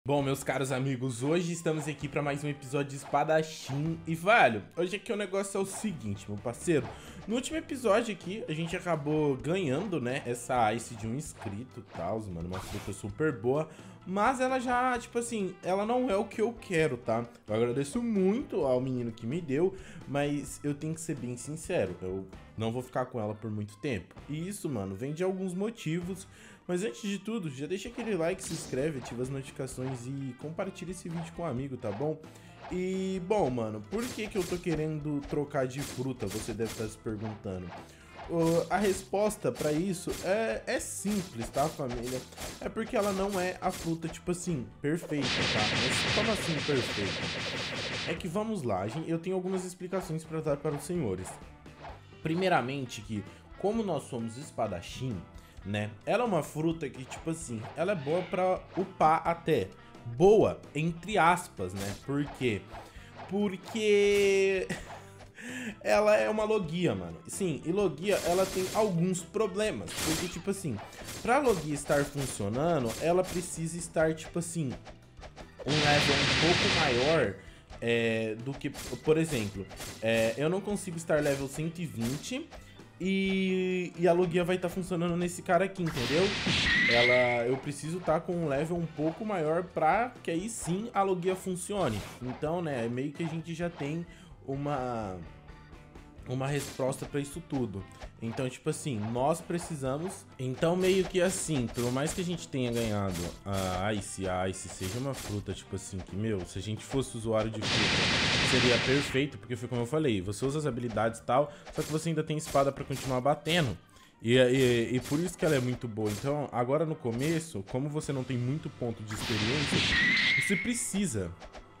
Bom, meus caros amigos, hoje estamos aqui para mais um episódio de Espadachim. E, velho, hoje aqui o negócio é o seguinte, meu parceiro. No último episódio aqui, a gente acabou ganhando, né, essa Ice de um inscrito e tal, mano, uma fruta super boa. Mas ela já, tipo assim, ela não é o que eu quero, tá? Eu agradeço muito ao menino que me deu, mas eu tenho que ser bem sincero, eu não vou ficar com ela por muito tempo. E isso, mano, vem de alguns motivos. Mas antes de tudo, já deixa aquele like, se inscreve, ativa as notificações e compartilha esse vídeo com um amigo, tá bom? E, bom, mano, por que eu tô querendo trocar de fruta? Você deve estar se perguntando. A resposta pra isso é simples, tá, família? É porque ela não é a fruta, tipo assim, perfeita, tá? Mas como assim perfeita? É que vamos lá, eu tenho algumas explicações pra dar para os senhores. Primeiramente que, como nós somos espadachim, né? Ela é uma fruta que, tipo assim, ela é boa pra upar até. Boa, entre aspas, né? Por quê? Porque ela é uma logia, mano. Sim, e logia, ela tem alguns problemas. Porque, tipo assim, pra logia estar funcionando, ela precisa estar, tipo assim, um level um pouco maior do que, por exemplo, eu não consigo estar level 120 e a logia vai estar funcionando nesse cara aqui, entendeu? Eu preciso estar com um level um pouco maior pra que aí sim a logia funcione. Então, né, meio que a gente já tem uma resposta pra isso tudo. Então, tipo assim, nós precisamos. Então, meio que assim, por mais que a gente tenha ganhado a Ice seja uma fruta, tipo assim, que, meu, se a gente fosse usuário de fruta, seria perfeito, porque foi como eu falei, você usa as habilidades e tal, só que você ainda tem espada pra continuar batendo. E por isso que ela é muito boa. Então, agora no começo, como você não tem muito ponto de experiência, você precisa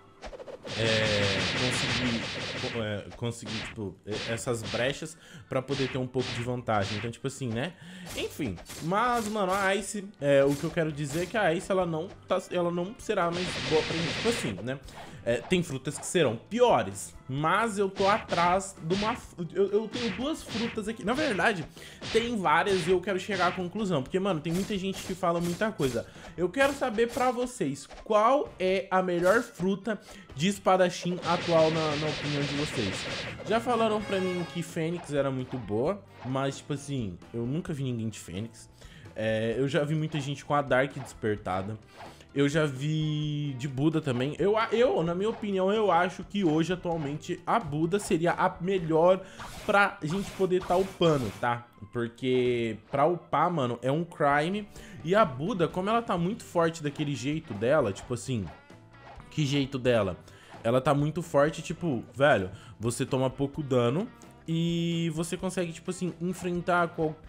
conseguir, tipo, essas brechas pra poder ter um pouco de vantagem. Então, tipo assim, né? Enfim, mas, mano, a Ice, o que eu quero dizer é que a Ice, ela não será mais boa pra gente. Tipo assim, né? Tem frutas que serão piores, mas eu tô atrás de uma... Eu tenho duas frutas aqui. Na verdade, tem várias e eu quero chegar à conclusão. Porque, mano, tem muita gente que fala muita coisa. Eu quero saber pra vocês, qual é a melhor fruta de espadachim atual na opinião de vocês? Já falaram pra mim que Fênix era muito boa, mas, tipo assim, eu nunca vi ninguém de Fênix. Eu já vi muita gente com a Dark despertada. Eu já vi de Buda também. Na minha opinião, eu acho que hoje, atualmente, a Buda seria a melhor pra gente poder tá upando, tá? Porque pra upar, mano, é um crime. E a Buda, como ela tá muito forte daquele jeito dela, tipo assim... Que jeito dela? Ela tá muito forte, tipo, velho, você toma pouco dano e você consegue, tipo assim, enfrentar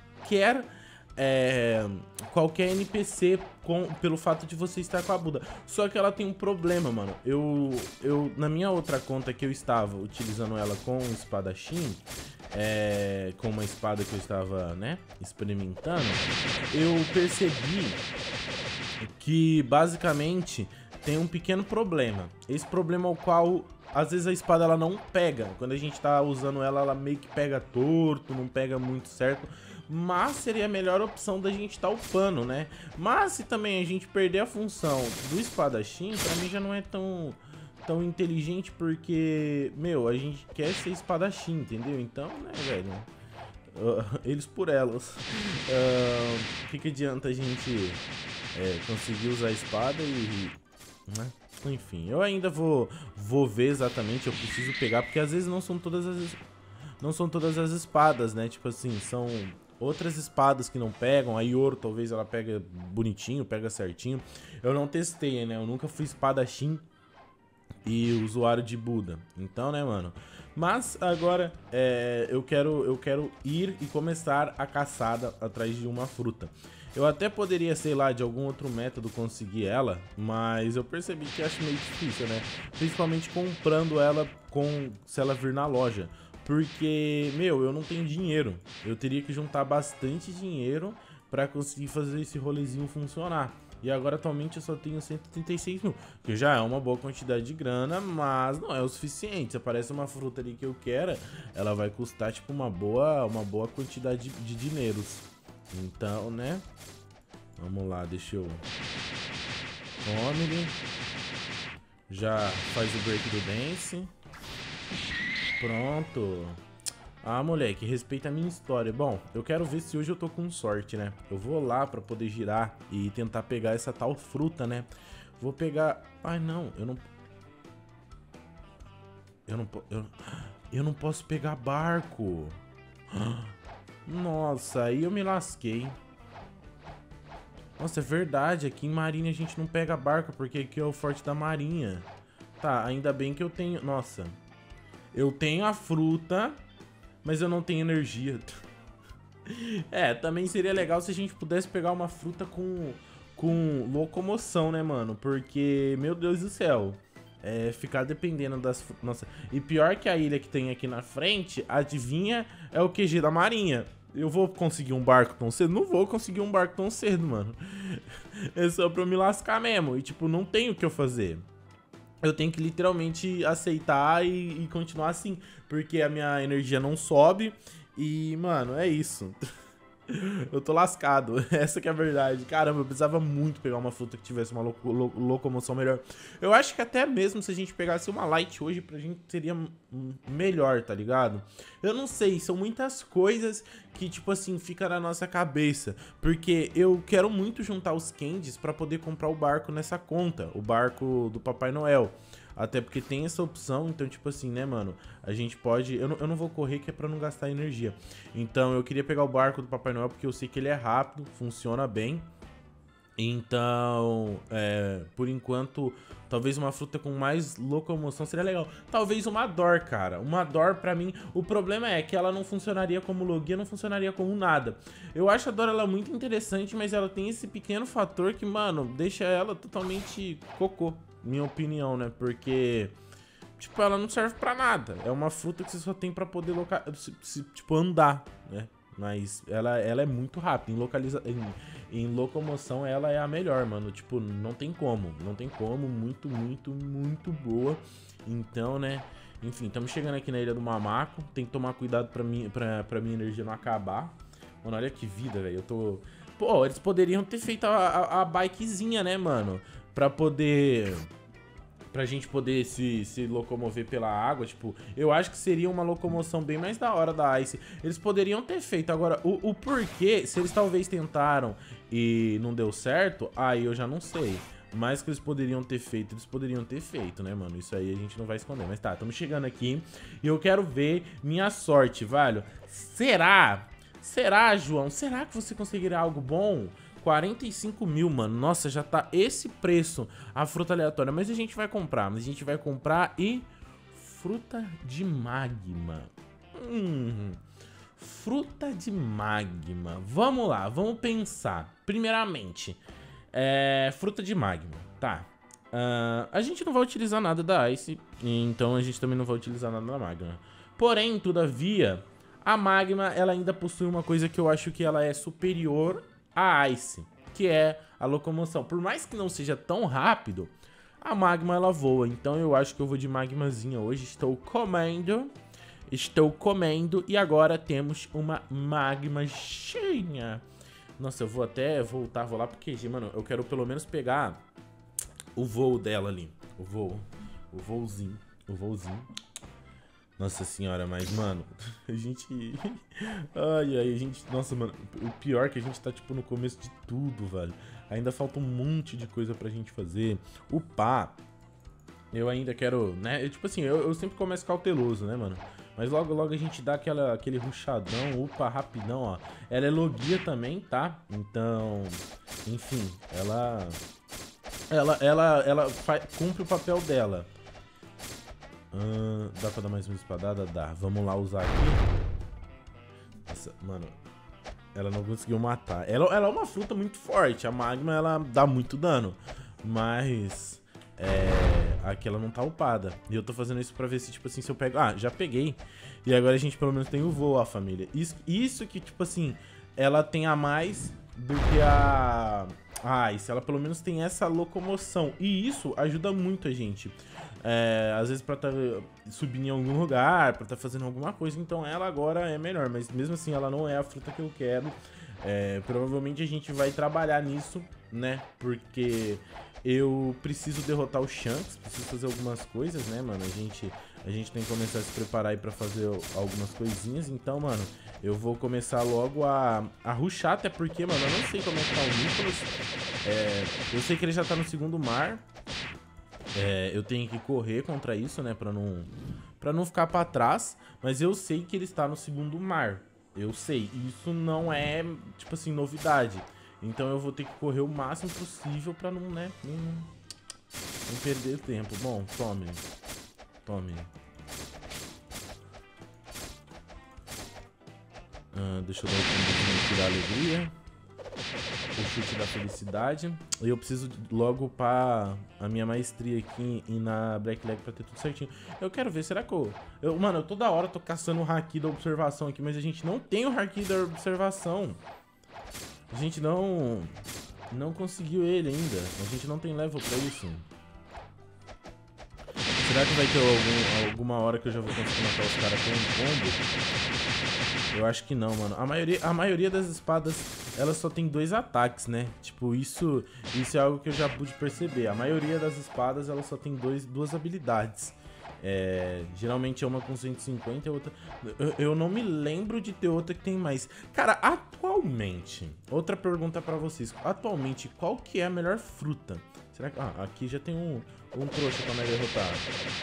qualquer NPC pelo fato de você estar com a Buda. Só que ela tem um problema, mano. Na minha outra conta que eu estava utilizando ela com o espadachim, com uma espada que eu estava, né, experimentando, eu percebi que, basicamente, tem um pequeno problema. Esse problema é o qual, às vezes, a espada ela não pega. Quando a gente tá usando ela, ela meio que pega torto, não pega muito certo. Mas seria a melhor opção da gente tá upando, né? Mas se também a gente perder a função do espadachim, pra mim já não é tão inteligente, porque, meu, a gente quer ser espadachim, entendeu? Então, né, velho? Eles por elas. O que adianta a gente conseguir usar a espada né? Enfim, eu ainda vou ver exatamente, eu preciso pegar, porque às vezes não são todas as espadas, né? Tipo assim, são outras espadas que não pegam. A Yoro talvez ela pega bonitinho, pega certinho. Eu não testei, né? Eu nunca fui espadachim e usuário de Buda. Então, né, mano? Mas agora eu quero ir e começar a caçada atrás de uma fruta. Eu até poderia, sei lá, de algum outro método conseguir ela, mas eu percebi que acho meio difícil, né? Principalmente comprando ela se ela vir na loja. Porque, meu, eu não tenho dinheiro. Eu teria que juntar bastante dinheiro pra conseguir fazer esse rolezinho funcionar. E agora, atualmente, eu só tenho 136 mil, que já é uma boa quantidade de grana, mas não é o suficiente. Se aparece uma fruta ali que eu quero, ela vai custar, tipo, uma boa quantidade de dinheiros. Então, né? Vamos lá, deixa eu Tome-lhe. Já faz o break do dance. Pronto. Ah, moleque, respeita a minha história. Bom, eu quero ver se hoje eu tô com sorte, né? Eu vou lá pra poder girar e tentar pegar essa tal fruta, né? Vou pegar... Ai, não, eu não... Eu não posso pegar barco. Nossa, aí eu me lasquei. Nossa, é verdade. Aqui em Marinha a gente não pega barco, porque aqui é o forte da Marinha. Tá, ainda bem que eu tenho... Nossa. Eu tenho a fruta, mas eu não tenho energia. É, também seria legal se a gente pudesse pegar uma fruta com locomoção, né, mano? Porque, meu Deus do céu... É, ficar dependendo das... Nossa, e pior que a ilha que tem aqui na frente, adivinha, é o QG da Marinha. Eu vou conseguir um barco tão cedo? Não vou conseguir um barco tão cedo, mano. É só pra eu me lascar mesmo. E, tipo, não tem o que eu fazer. Eu tenho que literalmente aceitar e continuar assim. Porque a minha energia não sobe. E, mano, é isso. Eu tô lascado, essa que é a verdade. Caramba, eu precisava muito pegar uma fruta que tivesse uma locomoção melhor. Eu acho que até mesmo se a gente pegasse uma light hoje, pra gente seria melhor, tá ligado? Eu não sei, são muitas coisas que, tipo assim, fica na nossa cabeça. Porque eu quero muito juntar os candies pra poder comprar o barco nessa conta. O barco do Papai Noel. Até porque tem essa opção, então, tipo assim, né, mano? A gente pode... Eu não vou correr, que é pra não gastar energia. Então, eu queria pegar o barco do Papai Noel, porque eu sei que ele é rápido, funciona bem. Então, por enquanto, talvez uma fruta com mais locomoção seria legal. Talvez uma Dor, cara. Uma Dor, pra mim, o problema é que ela não funcionaria como logia, não funcionaria como nada. Eu acho a Dor, ela muito interessante, mas ela tem esse pequeno fator que, mano, deixa ela totalmente cocô. Minha opinião, né? Porque, tipo, ela não serve pra nada. É uma fruta que você só tem pra poder, tipo, andar, né? Mas ela é muito rápida. Em locomoção, ela é a melhor, mano. Tipo, não tem como. Não tem como. Muito, muito, muito boa. Então, né? Enfim, estamos chegando aqui na Ilha do Mamaco. Tem que tomar cuidado pra minha energia não acabar. Mano, olha que vida, velho. Eu tô... Pô, eles poderiam ter feito a bikezinha, né, mano? Pra gente poder se locomover pela água, tipo, eu acho que seria uma locomoção bem mais da hora da Ice. Eles poderiam ter feito, agora, o porquê, se eles talvez tentaram e não deu certo, aí eu já não sei. Mas que eles poderiam ter feito, né, mano? Isso aí a gente não vai esconder. Mas tá, estamos chegando aqui e eu quero ver minha sorte, velho. Será, João? Será que você conseguirá algo bom? 45 mil, mano. Nossa, já tá esse preço a fruta aleatória. Mas a gente vai comprar. E... fruta de magma. Fruta de magma. Vamos lá, vamos pensar. Primeiramente, fruta de magma. Tá. A gente não vai utilizar nada da Ice. Então a gente também não vai utilizar nada da magma. Porém, todavia, a magma, ela ainda possui uma coisa que eu acho que ela é superior a Ice, que é a locomoção. Por mais que não seja tão rápido, a magma ela voa. Então eu acho que eu vou de magmazinha hoje. Estou comendo. E agora temos uma magma cheia. Nossa, eu vou até voltar, vou lá pro QG, mano. Eu quero pelo menos pegar o voo dela ali. O voozinho. Nossa senhora, mas, mano, a gente... Ai, a gente... Nossa, mano, o pior é que a gente tá, tipo, no começo de tudo, velho. Ainda falta um monte de coisa pra gente fazer. Upar, eu ainda quero, né? Tipo assim, eu sempre começo cauteloso, né, mano? Mas logo, logo a gente dá aquele rushadão, upa rapidão, ó. Ela é logia também, tá? Então, enfim, ela cumpre o papel dela. Dá pra dar mais uma espadada? Dá. Vamos lá usar aqui. Nossa, mano. Ela não conseguiu matar. Ela é uma fruta muito forte. A magma, ela dá muito dano. Mas... aqui ela não tá upada. E eu tô fazendo isso pra ver se, tipo assim, se eu pego... Ah, já peguei. E agora a gente pelo menos tem o voo, ó, família. Isso que, tipo assim, ela tem a mais do que a... Ice. Ela pelo menos tem essa locomoção. E isso ajuda muito a gente. Às vezes pra tá subindo em algum lugar, pra tá fazendo alguma coisa. Então ela agora é melhor. Mas mesmo assim ela não é a fruta que eu quero. Provavelmente a gente vai trabalhar nisso, né? Porque eu preciso derrotar o Shanks, preciso fazer algumas coisas, né, mano? A gente tem que começar a se preparar aí pra fazer algumas coisinhas. Então, mano, eu vou começar logo a rushar, até porque, mano, eu não sei como é que tá o Nicholas. Eu sei que ele já tá no segundo mar. Eu tenho que correr contra isso, né, pra não ficar pra trás. Mas eu sei que ele está no segundo mar. Eu sei. Isso não é, tipo assim, novidade. Então eu vou ter que correr o máximo possível pra não, né, não perder tempo. Bom, tome. Tome. Deixa eu dar o combo aqui da alegria. O chute da felicidade. E eu preciso logo upar a minha maestria aqui e na Black Leg pra ter tudo certinho. Eu quero ver, será que mano, eu toda hora tô caçando o haki da observação aqui, mas a gente não tem o haki da observação. A gente não conseguiu ele ainda. A gente não tem level pra isso. Será que vai ter alguma hora que eu já vou conseguir matar os caras com um combo? Eu acho que não, mano. A maioria das espadas, elas só tem 2 ataques, né? Tipo, isso é algo que eu já pude perceber. A maioria das espadas, elas só tem 2 habilidades. Geralmente é uma com 150 e outra... Eu não me lembro de ter outra que tem mais. Cara, atualmente... Outra pergunta pra vocês. Atualmente, qual que é a melhor fruta? Será que... Ah, aqui já tem um trouxa pra me derrotar.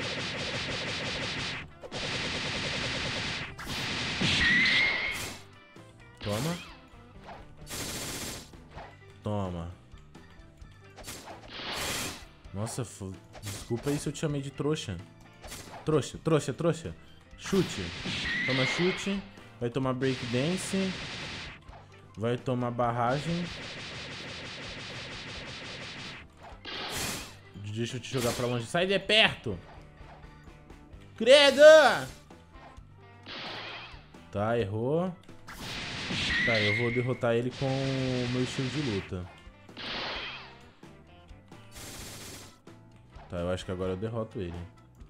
Toma. Toma. Nossa, desculpa aí se eu te chamei de trouxa. Trouxa. Chute. Toma chute. Vai tomar breakdance. Vai tomar barragem. Deixa eu te jogar pra longe. Sai de perto. Credo! Tá, errou. Tá, eu vou derrotar ele com o meu estilo de luta. Tá, eu acho que agora eu derroto ele.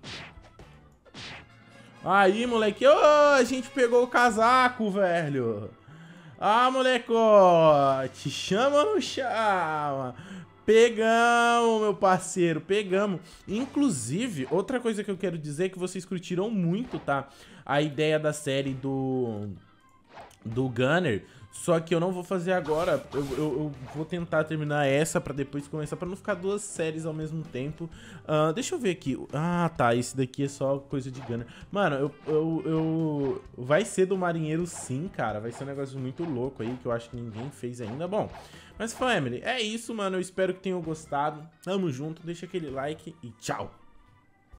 Aí, moleque. Ô, a gente pegou o casaco, velho. Ah, molecote. Chama ou não chama? Pegamos, meu parceiro, pegamos. Inclusive, outra coisa que eu quero dizer é que vocês curtiram muito, tá? A ideia da série do Gunner. Só que eu não vou fazer agora. Eu vou tentar terminar essa pra depois começar, pra não ficar 2 séries ao mesmo tempo. Deixa eu ver aqui. Ah, tá. Esse daqui é só coisa de Gunner. Mano, vai ser do marinheiro sim, cara. Vai ser um negócio muito louco aí, que eu acho que ninguém fez ainda. Bom, mas family, é isso, mano. Eu espero que tenham gostado. Tamo junto. Deixa aquele like e tchau.